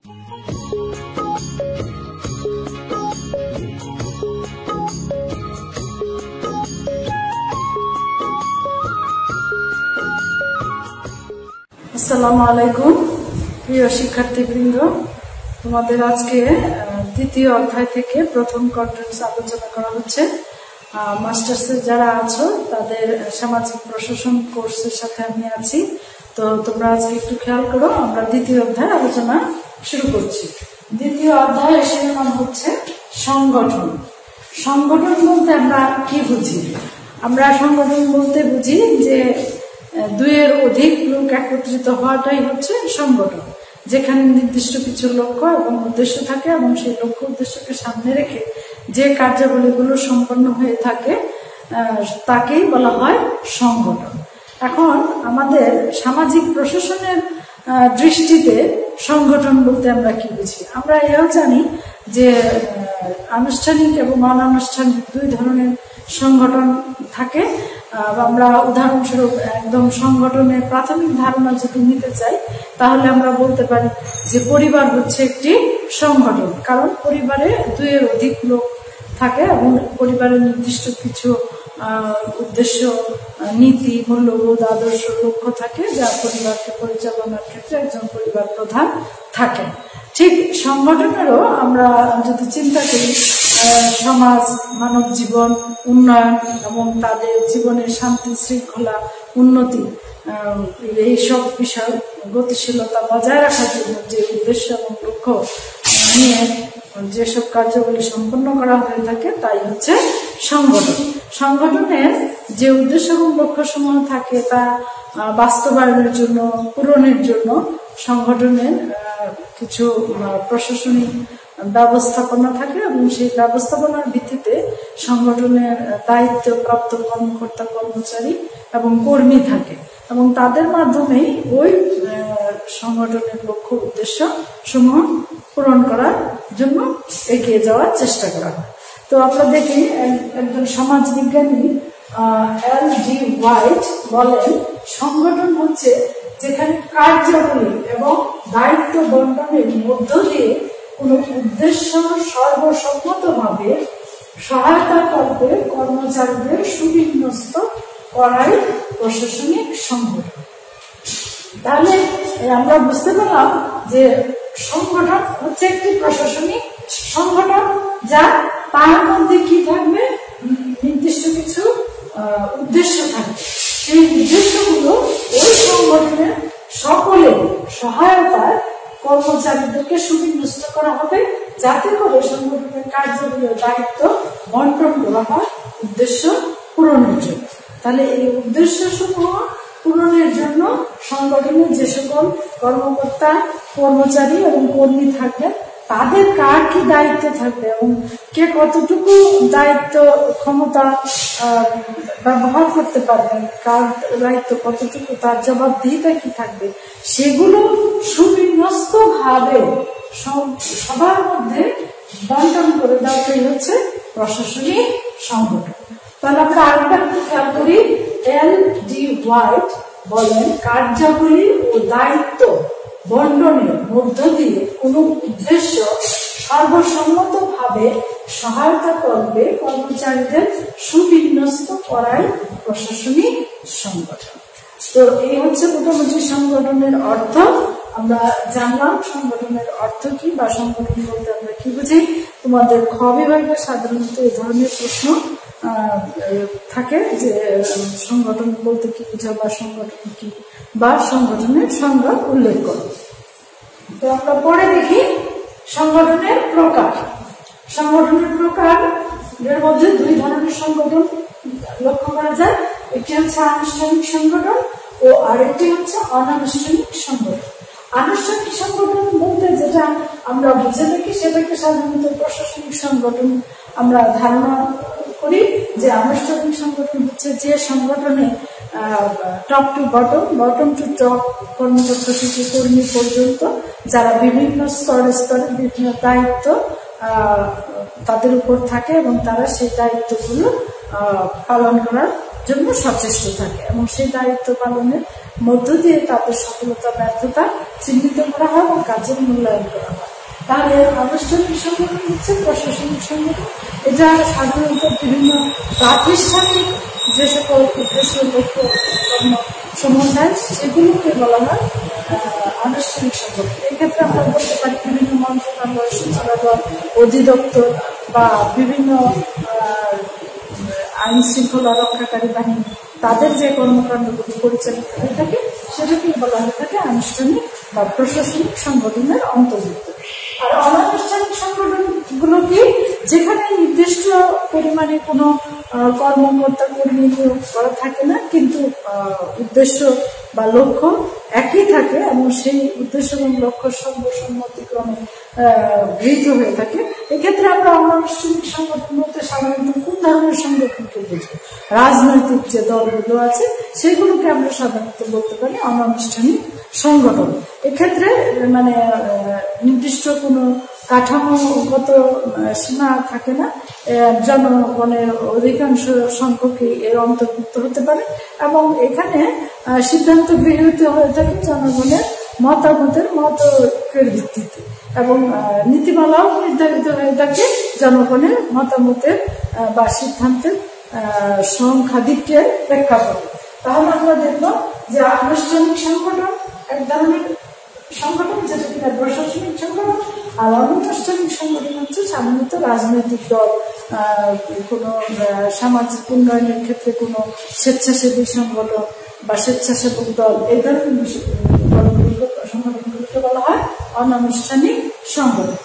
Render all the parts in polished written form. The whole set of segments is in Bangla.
আসসালামু আলাইকুম প্রিয় শিক্ষার্থীবৃন্দ, তোমাদের আজকে দ্বিতীয় অধ্যায় থেকে প্রথম কন্টেন্টস আলোচনা করা হচ্ছে। মাস্টার্সে যারা আছো তাদের সামাজিক প্রশাসন কোর্সের সাথে আমি আছি। তো তোমরা আজকে একটু খেয়াল করো, আমরা দ্বিতীয় অধ্যায় আলোচনা শুরু করছি। দ্বিতীয় অধ্যায় এর নাম হচ্ছে সংগঠন। সংগঠন বলতে আমরা কি বুঝি? আমরা সংগঠন বলতে বুঝি যে দুইয়ের অধিক লোক একত্রিত হওয়াটাই হচ্ছে সংগঠন, যেখানে নির্দিষ্ট কিছু লক্ষ্য এবং উদ্দেশ্য থাকে এবং সেই লক্ষ্য উদ্দেশ্যকে সামনে রেখে যে কার্যাবলীগুলো সম্পন্ন হয়ে থাকে তাকেই বলা হয় সংগঠন। এখন আমাদের সামাজিক প্রশাসনের দৃষ্টিতে সংগঠন বলতে আমরা কি বুঝি? আমরা এও জানি যে আনুষ্ঠানিক এবং অনানুষ্ঠানিক দুই ধরনের সংগঠন থাকে। আমরা উদাহরণস্বরূপ একদম সংগঠনের প্রাথমিক ধারণা যদি নিতে চাই তাহলে আমরা বলতে পারি যে পরিবার হচ্ছে একটি সংগঠন, কারণ পরিবারে দুইয়ের অধিক লোক থাকে এবং পরিবারের নির্দিষ্ট কিছু উদ্দেশ্য, নীতি, মূল্যবোধ, আদর্শ, লক্ষ্য থাকে যা পরিবারকে পরিচালনার ক্ষেত্রে একজন পরিবার প্রধান থাকে। ঠিক সংগঠনেরও আমরা যদি চিন্তা করি সমাজ, মানব জীবন, উন্নয়ন এবং তাদের জীবনের শান্তি, শৃঙ্খলা, উন্নতি, এইসব বিষয় গতিশীলতা বজায় রাখার জন্য যে উদ্দেশ্য এবং লক্ষ্য নিয়ে যেসব কার্যাবলী সম্পন্ন করা হয়ে থাকে তাই হচ্ছে সংগঠন। সংগঠনের যে উদ্দেশ্য এবং লক্ষ্য সমূহ থাকে তা বাস্তবায়নের জন্য, পূরণের জন্য সংগঠনের কিছু প্রশাসনিক ব্যবস্থাপনা থাকে এবং সেই ব্যবস্থাপনার ভিত্তিতে সংগঠনের দায়িত্বপ্রাপ্ত কর্মকর্তা, কর্মচারী এবং কর্মী থাকে এবং তাদের মাধ্যমেই ওই সংগঠনের লক্ষ্য উদ্দেশ্য সমূহ পূরণ করার জন্য এগিয়ে যাওয়ার চেষ্টা করা হয়। তো আমরা দেখি একজন সমাজবিজ্ঞানী এল.জি. হোয়াইট বলেন, সংগঠন হচ্ছে যেখানে কার্যাবলী এবং দায়িত্ব বন্টনের মধ্য দিয়ে কোন উদ্দেশ্য সর্বসম্মতভাবে সহায়তা করবে কর্মচারীদের সুবিন্যস্ত করাই প্রশাসনিক সংগঠন। তাহলে আমরা বুঝতে পারলাম যে সংগঠন হচ্ছে একটি প্রশাসনিক সংগঠন, যা তার মধ্যে কি থাকবে, নির্দিষ্ট কিছু উদ্দেশ্য থাকবে। সেই উদ্দেশ্যগুলো ওই সংগঠনের সকলে সহায়তায় কর্মচারীদেরকে সুবিন্যস্ত করা হবে, যাতে করে সংগঠনের কার্যাবলী দায়িত্ব বন্টন করা হয় উদ্দেশ্য পূরণের জন্য। তাহলে এই উদ্দেশ্য সমূহ পূরণের জন্য সংগঠনের যে সকল কর্মকর্তা, কর্মচারী এবং কর্মী থাকবে তাদের কার কি দায়িত্ব থাকবে এবং কে কতটুকু দায়িত্ব ক্ষমতা ব্যবহার করতে পারবেন, কার দায়িত্ব কতটুকু, তার জবাবদিহিতা কি থাকবে, সেগুলো সুবিন্যস্ত ভাবে সবার মধ্যে বন্টন করে দেওয়াটাই হচ্ছে প্রশাসনিক সংগঠন। তাহলে আমরা আরেকটা খেয়াল করি, এল.জি. হোয়াইট বলেন, কার্যাবলী ও দায়িত্ব বন্টনের মধ্য দিয়ে কোন উদ্দেশ্য সর্বসম্মতভাবে সহায়তা করবে কর্মচারীদের সুবিন্যস্ত করাই প্রশাসনিক সংগঠন। তো এই হচ্ছে মোটামুটি সংগঠনের অর্থ। আমরা জানলাম সংগঠনের অর্থ কি বা সংগঠন বলতে আমরা কি বুঝি। তোমাদের খ বিভাগে সাধারণত এই ধরনের প্রশ্ন থাকে যে সংগঠন বলতে কি বুঝা বা সংগঠন কি বা সংগঠনের সংজ্ঞা উল্লেখ করো। তো আমরা পরে দেখি সংগঠনের প্রকার। সংগঠনের প্রকার এর মধ্যে দুই ধরনের সংগঠন লক্ষ্য করা যায়, একটি হচ্ছে আনুষ্ঠানিক সংগঠন ও আরেকটি হচ্ছে অনানুষ্ঠানিক সংগঠন। আনুষ্ঠানিক সংগঠন বলতে যেটা আমরা বুঝে থাকি সেটাকে সাধারণত প্রশাসনিক সংগঠন আমরা ধারণা করি। যে আনুষ্ঠানিক সংগঠন হচ্ছে যে সংগঠনে top to bottom, bottom to top কর্মকর্তা থেকে কর্মী পর্যন্ত যারা বিভিন্ন স্তরে স্তরে বিভিন্ন দায়িত্ব তাদের উপর থাকে এবং তারা সেই দায়িত্বগুলো পালন করার জন্য সচেষ্ট থাকে এবং সেই দায়িত্ব পালনের মধ্য দিয়ে তাদের সফলতা ব্যর্থতা চিহ্নিত করা হয় এবং কাজের মূল্যায়ন করা হয়। তাহলে আনুষ্ঠানিক সংগঠন হচ্ছে প্রশাসনিক সংগঠন। এটা সাধারণত বিভিন্ন প্রাতিষ্ঠানিক যে সকল উদ্দেশ্য লক্ষ্য সমূহ দেয় সেগুলোকে বলা হয় আনুষ্ঠানিক সংগঠন। এক্ষেত্রে আমরা বলতে পারি বিভিন্ন মন্ত্রণালয়, সচিবালয়, অধিদপ্তর বা বিভিন্ন আইন শৃঙ্খলা রক্ষাকারী বাহিনী তাদের যে কর্মকাণ্ডগুলি পরিচালিত হয়ে থাকে সেটাকে বলা হয়ে থাকে আনুষ্ঠানিক বা প্রশাসনিক সংগঠনের অন্তর্ভুক্ত। আর অনানুষ্ঠানিক সংগঠনগুলো কি, যেখানে নির্দিষ্ট পরিমাণে কোনো কর্মকর্তা কর্মী নিয়োগ করা থাকে না, কিন্তু উদ্দেশ্য বা লক্ষ্য একই থাকে এবং সেই উদ্দেশ্য এবং লক্ষ্য সর্বসম্মতিক্রমে গৃহীত হয়ে থাকে। এক্ষেত্রে আমরা অনানুষ্ঠানিক সংগঠন বলতে সাধারণত কোন ধরনের সংগঠনকে বুঝবো? রাজনৈতিক যে দলগুলো আছে সেগুলোকে আমরা সাধারণত বলতে পারি অনানুষ্ঠানিক সংগঠন। এক্ষেত্রে মানে নির্দিষ্ট কোনো কাঠামোগত সীমা থাকে না, জনগণের অধিকাংশ সংখ্যকই এর অন্তর্ভুক্ত হতে পারে এবং এখানে সিদ্ধান্ত গৃহীত হয়ে থাকে জনগণের মতামতের মতের ভিত্তিতে এবং নীতিমালাও নির্ধারিত হয়ে থাকে জনগণের মতামতের বা সিদ্ধান্তের সংখ্যাধিক্যের প্রেক্ষাপটে। তাহলে আমরা দেখব যে আনুষ্ঠানিক সংগঠন এক ধরনের সংগঠন যেটা কিনা প্রশাসনিক সংগঠন, আর অনানুষ্ঠানিক সংগঠন হচ্ছে সাধারণত রাজনৈতিক দল, কোনো সামাজিক উন্নয়নের ক্ষেত্রে কোনো স্বেচ্ছাসেবী সংগঠন বা স্বেচ্ছাসেবক দল, এই ধরনের সংগঠনগুলোকে বলা হয় অনানুষ্ঠানিক সংগঠন।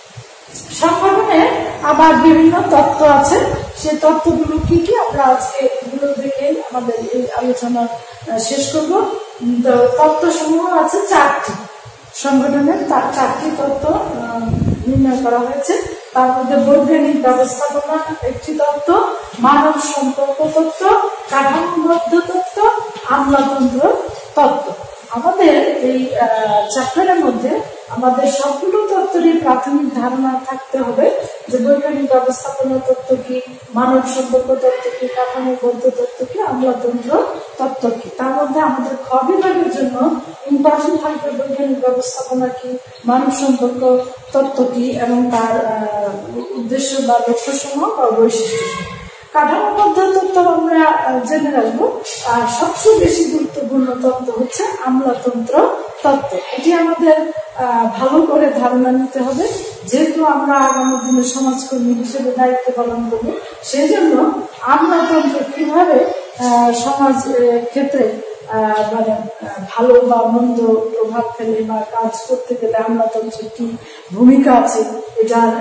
সংগঠনে আবার বিভিন্ন তত্ত্ব আছে, সেই তত্ত্বগুলো কি কি আমরা আজকে এগুলো দেখে আমাদের এই আলোচনা শেষ করব। তত্ত্ব সমূহ আছে চারটি, সংগঠনের চারটি তত্ত্ব নির্ণয় করা হয়েছে। তার মধ্যে বৈজ্ঞানিক ব্যবস্থাপনা একটি তত্ত্ব, মানব সম্পর্ক তত্ত্ব, কাঠামোবদ্ধ তত্ত্ব, আমলাতন্ত্র তত্ত্ব। আমাদের এই চ্যাপ্টারের মধ্যে আমাদের সবগুলো তত্ত্বেরই প্রাথমিক ধারণা থাকতে হবে যে বৈজ্ঞানিক ব্যবস্থাপনা তত্ত্ব কি, মানব সম্পর্ক তত্ত্ব কি, কাঠামোবদ্ধ তত্ত্ব কি, আমলাতন্ত্র তত্ত্ব কি। তার মধ্যে আমাদের খ বিভাগের জন্য ইম্পর্টেন্ট থাকবে বৈজ্ঞানিক ব্যবস্থাপনা কি, মানব সম্পর্ক তত্ত্ব কি এবং তার উদ্দেশ্য বা লক্ষ্য সমূহ বা বৈশিষ্ট্য সমূহ। কাঠামোবদ্ধ তত্ত্ব আমরা জেনে রাখবো। আর সবচেয়ে বেশি গুরুত্বপূর্ণ তত্ত্ব হচ্ছে আমলাতন্ত্র তত্ত্ব। এটি আমাদের ভালো করে ধারণা নিতে হবে, যেহেতু আমরা আগামী দিনে সমাজকর্মী হিসেবে দায়িত্ব পালন করব। সেই জন্য আমলাতন্ত্র কিভাবে সমাজ ক্ষেত্রে মানে ভালো বা মন্দ প্রভাব ফেলে বা কাজ করতে গেলে আমলাতন্ত্রের কি ভূমিকা আছে, এটার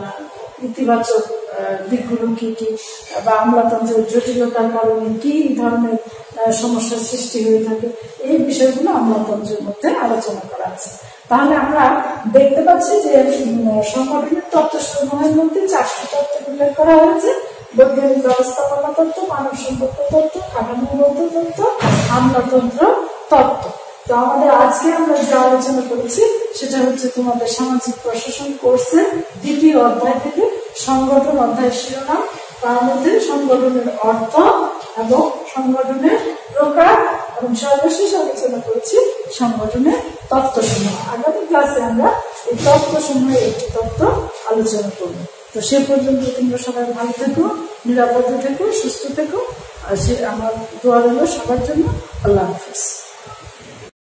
ইতিবাচক দিকগুলো কি কি বা আমলাতন্ত্রের জটিলতার কারণে কি ধরনের সমস্যার সৃষ্টি হয়ে থাকে, এই বিষয়গুলো আমলাতন্ত্রের মধ্যে আলোচনা করা আছে। তাহলে আমরা দেখতে পাচ্ছি যে সংগঠনের তত্ত্ব সমূহের মধ্যে চারটি তত্ত্ব উল্লেখ করা হয়েছে: বৈজ্ঞানিক ব্যবস্থাপনা তত্ত্ব, মানব সম্পর্ক তত্ত্ব, কাঠামোগত তত্ত্ব, আমলাতন্ত্র তত্ত্ব। তো আমাদের আজকে আমরা যে আলোচনা করেছি সেটা হচ্ছে তোমাদের সামাজিক প্রশাসন কোর্সের দ্বিতীয় অধ্যায় থেকে সংগঠন অধ্যায়ের শিরোনাম, তার মধ্যে সংগঠনের অর্থ এবং সংগঠনের প্রকার এবং সর্বশেষ আলোচনা করেছি সংগঠনের তত্ত্বসমূহ। আগামী ক্লাসে আমরা এই তত্ত্বসমূহের একটি তত্ত্ব আলোচনা করব। তো সে পর্যন্ত তোমরা সবাই ভালো থেকো, নিরাপদে থেকো, সুস্থ থেকো। আর সে আমার দোয়া রইল সবার জন্য। আল্লাহ হাফেজ।